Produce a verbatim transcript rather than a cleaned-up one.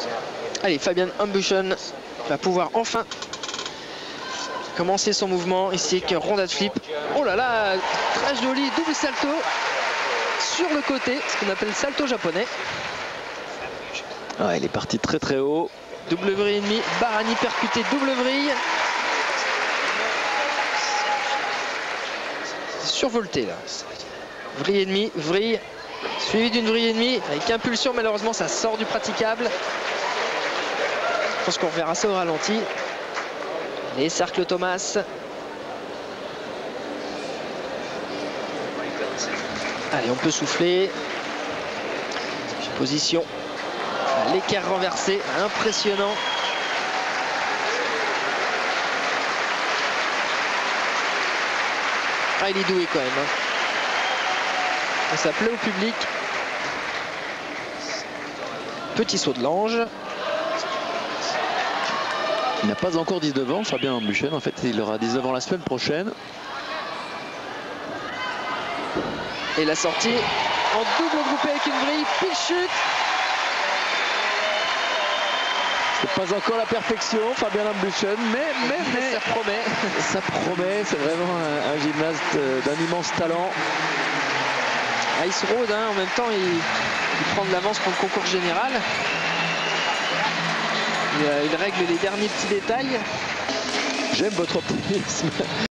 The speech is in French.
Allez, Fabian Ambuchen va pouvoir enfin commencer son mouvement ici avec rondade flip. Oh là là, très joli double salto sur le côté, ce qu'on appelle salto japonais. Ouais, il est parti très très haut. Double vrille et demi, Barani percuté, double vrille. Survolté là. Vrille et demi, vrille, suivi d'une vrille et demi avec impulsion. Malheureusement, ça sort du praticable. Je pense qu'on reverra ça au ralenti. Les cercles Thomas. Allez, on peut souffler. Position. L'équerre renversé, impressionnant. Ah, il est doué quand même. Hein. Ça plaît au public. Petit saut de l'ange. Il n'a pas encore dix-neuf ans, Fabien Ambuchen. En fait, il aura dix-neuf ans la semaine prochaine. Et la sortie en double groupé avec une vrille, pile chute. C'est pas encore la perfection, Fabien Ambuchen, mais, mais, mais ça promet. Ça promet, c'est vraiment un, un gymnaste d'un immense talent. Ice Road, hein, en même temps, il, il prend de l'avance pour le concours général. Il, il règle les derniers petits détails. J'aime votre optimisme.